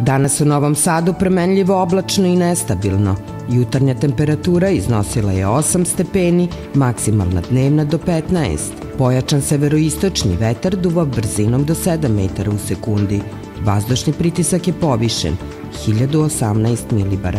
Danas u Novom Sadu promenljivo oblačno i nestabilno. Jutarnja temperatura iznosila je 8 stepeni, maksimalna dnevna do 15. Pojačan severoistočni vetar duva brzinom do 7 metara u sekundi. Vazdušni pritisak je povišen, 1018 milibara.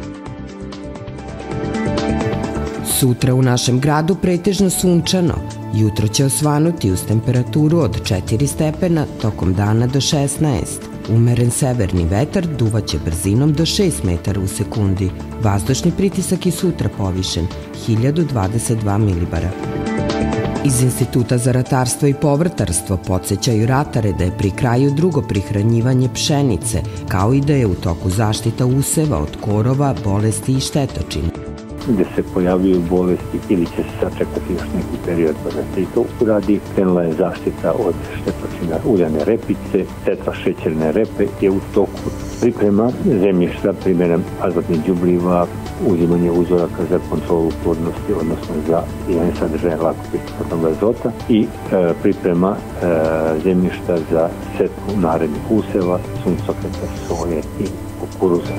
Sutra u našem gradu pretežno sunčano. Jutro će osvanuti uz temperaturu od 4 stepena, tokom dana do 16. Umeren severni vetar duvaće brzinom do 6 metara u sekundi. Vazdušni pritisak je sutra povišen, 1022 milibara. Iz Instituta za ratarstvo i povrtarstvo podsećaju ratare da je pri kraju drugo prihranjivanje pšenice, kao i da je u toku zaštita useva od korova, bolesti i štetočina. Gde se pojavljuju bolesti ili će se sačekati još neki period da se i to uradi. Krenula je zaštita od štetočina uljane repice, setva šećerne repe je u toku. Priprema zemljišta, primjenom azotnih đubriva, uzimanje uzoraka za kontrolu plodnosti, odnosno za sadržaje lakog pristupnog azota i priprema zemljišta za setvu narednih useva, suncokreta, soje i kukuruza.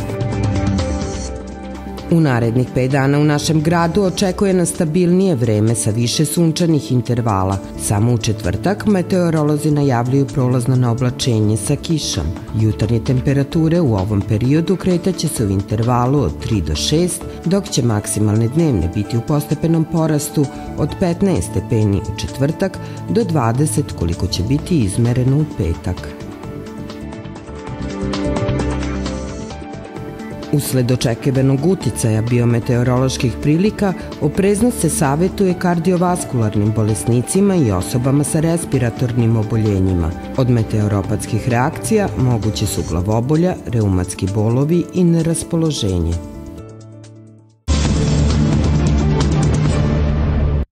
U narednih 5 dana u našem gradu očekuje nas stabilnije vreme sa više sunčanih intervala. Samo u četvrtak meteorolozi najavljuju prolazno neoblačenje sa kišom. Jutarnje temperature u ovom periodu kretaće se u intervalu od 3 do 6, dok će maksimalne dnevne biti u postepenom porastu od 15 stepeni u četvrtak do 20 koliko će biti izmereno u petak. Usled očekivanog uticaja biometeoroloških prilika, opreznost se savetuje kardiovaskularnim bolesnicima i osobama sa respiratornim oboljenjima. Od meteoropatskih reakcija moguće su glavobolja, reumatski bolovi i neraspoloženje.